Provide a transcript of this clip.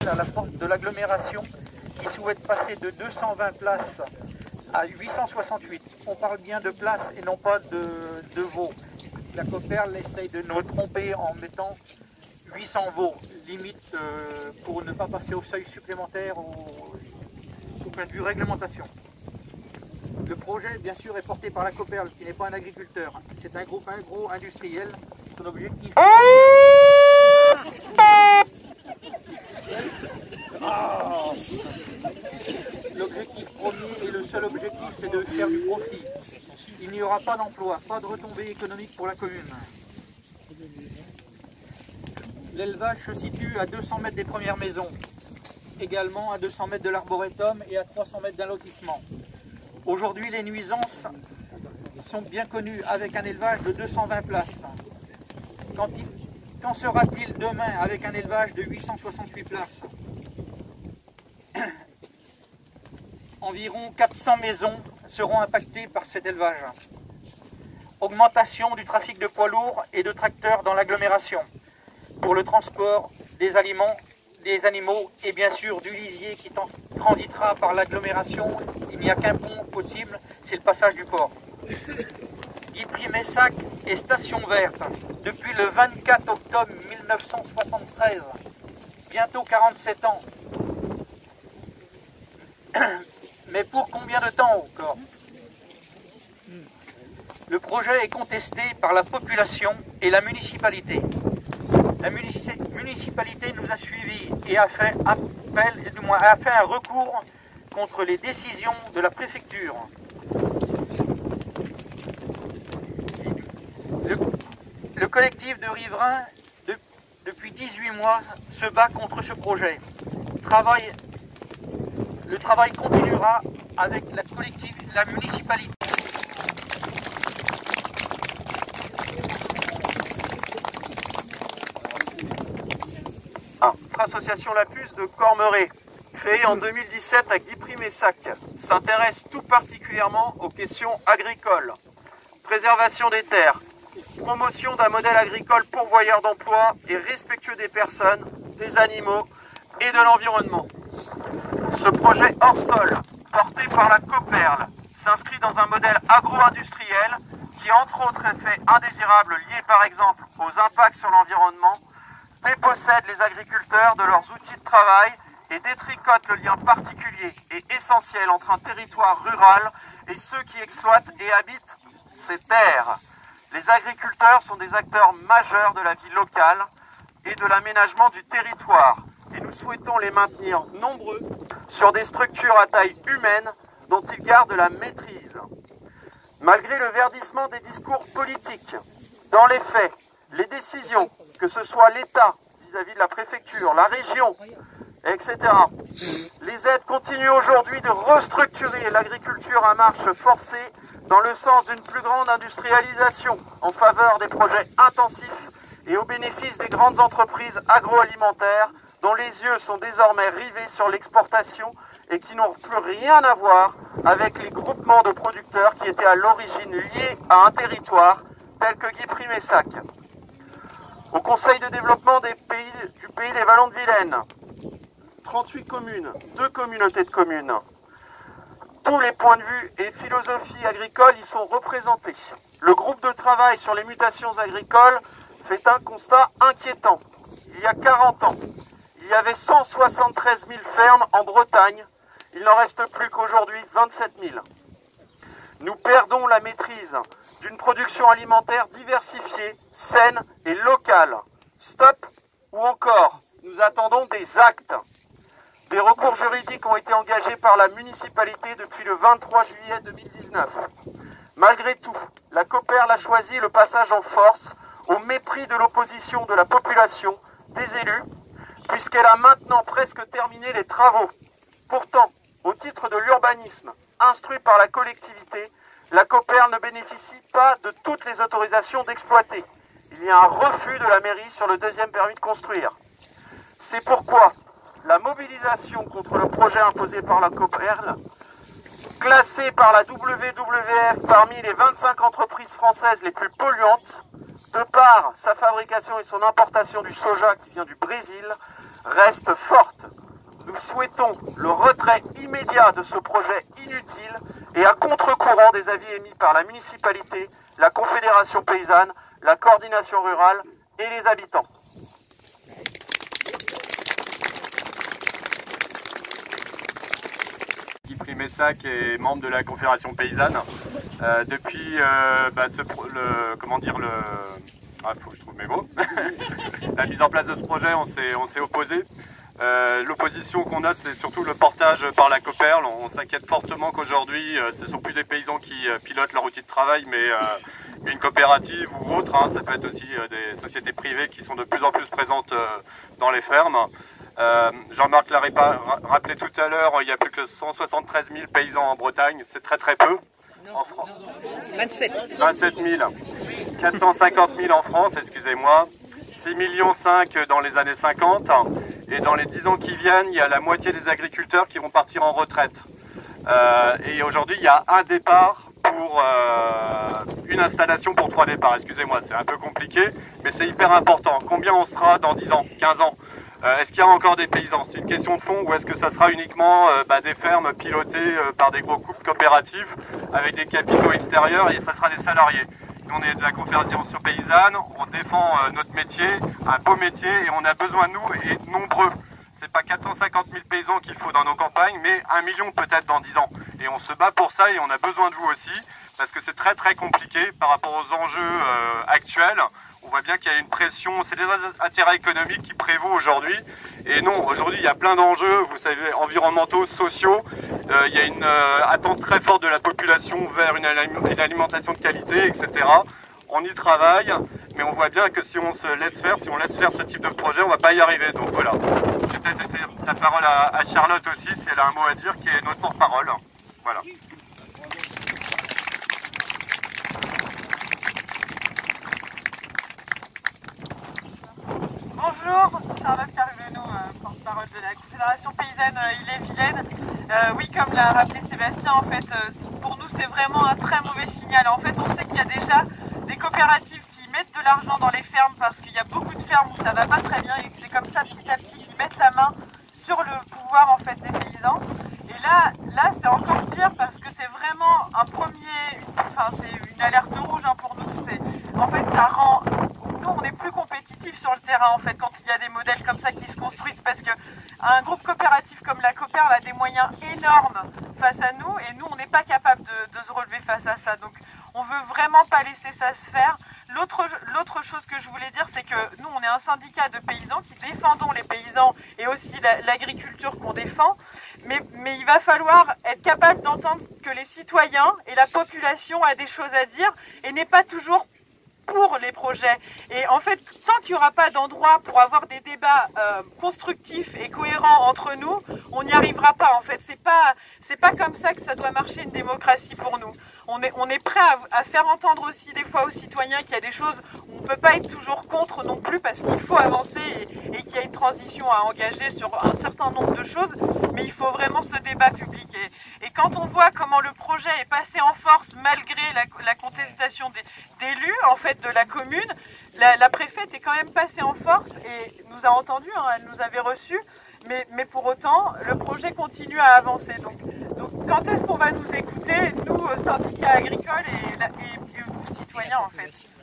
à la porte de l'agglomération qui souhaite passer de 220 places à 868. On parle bien de places et non pas de veaux. La Coperle essaye de nous tromper en mettant 800 veaux, limite pour ne pas passer au seuil supplémentaire au point de vue réglementation. Le projet, bien sûr, est porté par la Coperle, qui n'est pas un agriculteur. C'est un groupe agro-industriel. Son objectif... L'objectif premier et le seul objectif, c'est de faire du profit. Il n'y aura pas d'emploi, pas de retombées économiques pour la commune. L'élevage se situe à 200 mètres des premières maisons, également à 200 mètres de l'arboretum et à 300 mètres d'un lotissement. Aujourd'hui, les nuisances sont bien connues avec un élevage de 220 places. Qu'en sera-t-il demain avec un élevage de 868 places? Environ 400 maisons seront impactées par cet élevage. Augmentation du trafic de poids lourds et de tracteurs dans l'agglomération pour le transport des aliments, des animaux et bien sûr du lisier qui transitera par l'agglomération. Il n'y a qu'un pont possible, c'est le passage du port. Guipry-Messac est station verte depuis le 24 octobre 1973, bientôt 47 ans. Mais pour combien de temps encore? Le projet est contesté par la population et la municipalité. La municipalité nous a suivis et a fait un recours contre les décisions de la préfecture. Le collectif de riverains, depuis 18 mois, se bat contre ce projet. Le travail continuera avec la municipalité. Notre association La Puce de Cormeray, créée en 2017 à Guipry-Messac, s'intéresse tout particulièrement aux questions agricoles. Préservation des terres, promotion d'un modèle agricole pourvoyeur d'emplois et respectueux des personnes, des animaux et de l'environnement. Ce projet hors sol, porté par la Coperle, s'inscrit dans un modèle agro-industriel qui, entre autres effets indésirables liés par exemple aux impacts sur l'environnement, dépossède les agriculteurs de leurs outils de travail et détricote le lien particulier et essentiel entre un territoire rural et ceux qui exploitent et habitent ces terres. Les agriculteurs sont des acteurs majeurs de la vie locale et de l'aménagement du territoire. Et nous souhaitons les maintenir nombreux sur des structures à taille humaine dont ils gardent la maîtrise. Malgré le verdissement des discours politiques, dans les faits, les décisions, que ce soit l'État vis-à-vis de la préfecture, la région, etc. Les aides continuent aujourd'hui de restructurer l'agriculture à marche forcée dans le sens d'une plus grande industrialisation en faveur des projets intensifs et au bénéfice des grandes entreprises agroalimentaires dont les yeux sont désormais rivés sur l'exportation et qui n'ont plus rien à voir avec les groupements de producteurs qui étaient à l'origine liés à un territoire tel que Guipry-Messac. Au Conseil de développement du pays des Vallons de Vilaine, 38 communes, 2 communautés de communes. Tous les points de vue et philosophies agricoles y sont représentés. Le groupe de travail sur les mutations agricoles fait un constat inquiétant. Il y a 40 ans, il y avait 173 000 fermes en Bretagne. Il n'en reste plus qu'aujourd'hui 27 000. Nous perdons la maîtrise d'une production alimentaire diversifiée, saine et locale. Stop ou encore, nous attendons des actes. Des recours juridiques ont été engagés par la municipalité depuis le 23 juillet 2019. Malgré tout, la Coperle a choisi le passage en force au mépris de l'opposition de la population, des élus, puisqu'elle a maintenant presque terminé les travaux. Pourtant, au titre de l'urbanisme, instruit par la collectivité, la Coperle ne bénéficie pas de toutes les autorisations d'exploiter. Il y a un refus de la mairie sur le deuxième permis de construire. C'est pourquoi la mobilisation contre le projet imposé par la Coperle, classé par la WWF parmi les 25 entreprises françaises les plus polluantes, de par sa fabrication et son importation du soja qui vient du Brésil, reste forte. Nous souhaitons le retrait immédiat de ce projet inutile et à contre-courant des avis émis par la municipalité, la Confédération paysanne, la coordination rurale et les habitants. Guy Primessac est membre de la Confédération paysanne. Depuis faut que je trouve mes mots. La mise en place de ce projet, on s'est opposé. L'opposition qu'on a, c'est surtout le portage par la Coperle. On s'inquiète fortement qu'aujourd'hui, ce ne sont plus des paysans qui pilotent leur outil de travail, mais une coopérative ou autre. Ça peut être aussi des sociétés privées qui sont de plus en plus présentes dans les fermes. Jean-Marc l'a rappelé tout à l'heure, il y a plus que 173 000 paysans en Bretagne, c'est très très peu. En France. 27 000. 450 000 en France, excusez-moi. 6,5 millions dans les années 50. Et dans les 10 ans qui viennent, il y a la moitié des agriculteurs qui vont partir en retraite. Et aujourd'hui, il y a un départ pour une installation pour 3 départs. Excusez-moi, c'est un peu compliqué, mais c'est hyper important. Combien on sera dans 10 ans, 15 ans? Est-ce qu'il y a encore des paysans? C'est une question de fond, ou est-ce que ça sera uniquement des fermes pilotées par des gros groupes coopératifs avec des capitaux extérieurs et ça sera des salariés? Nous, on est de la Confédération paysanne, on défend notre métier, un beau métier, et on a besoin de nous et nombreux. C'est pas 450 000 paysans qu'il faut dans nos campagnes, mais 1 million peut-être dans 10 ans. Et on se bat pour ça et on a besoin de vous aussi, parce que c'est très très compliqué par rapport aux enjeux actuels. On voit bien qu'il y a une pression, c'est des intérêts économiques qui prévaut aujourd'hui. Et non, aujourd'hui il y a plein d'enjeux, vous savez, environnementaux, sociaux. Il y a une attente très forte de la population vers une alimentation de qualité, etc. On y travaille, mais on voit bien que si on se laisse faire, si on laisse faire ce type de projet, on ne va pas y arriver. Donc voilà, je vais peut-être laisser la parole à Charlotte aussi, si elle a un mot à dire, qui est notre porte-parole. Voilà. Bonjour, Charlotte Carvenou, porte-parole de la Confédération paysanne Ille-et-Vilaine. Oui, comme l'a rappelé Sébastien, en fait, pour nous c'est vraiment un très mauvais signal. En fait, on sait qu'il y a déjà des coopératives qui mettent de l'argent dans les fermes parce qu'il y a beaucoup de fermes où ça va pas très bien et c'est comme ça petit à petit qu'ils mettent la main sur le pouvoir en fait des paysans. Et là c'est encore pire parce que c'est vraiment un premier, c'est une alerte rouge pour nous. En fait, ça rend, nous on est plus compétitifs sur le terrain en fait quand il y a des modèles comme ça qui se construisent parce que un groupe coopératif comme la Coperle a des moyens énormes face à nous et nous on n'est pas capable de se relever face à ça. Donc on veut vraiment pas laisser ça se faire. L'autre chose que je voulais dire, c'est que nous on est un syndicat de paysans qui défendons les paysans et aussi l'agriculture qu'on défend. Mais il va falloir être capable d'entendre que les citoyens et la population a des choses à dire et n'est pas toujours pour les projets. Et en fait, tant qu'il n'y aura pas d'endroit pour avoir des débats constructifs et cohérents entre nous, on n'y arrivera pas. En fait, c'est pas comme ça que ça doit marcher une démocratie pour nous. On est prêt à faire entendre aussi des fois aux citoyens qu'il y a des choses où on ne peut pas être toujours contre non plus parce qu'il faut avancer et qu'il y a une transition à engager sur un certain nombre de choses, mais il faut vraiment ce débat public. Et quand on voit comment le projet est passé en force malgré la contestation d'élus, en fait, de la commune, la préfète est quand même passée en force et nous a entendus, elle nous avait reçus, mais pour autant, le projet continue à avancer. Donc quand est-ce qu'on va nous écouter, nous, syndicats agricoles et vous, citoyens, en fait?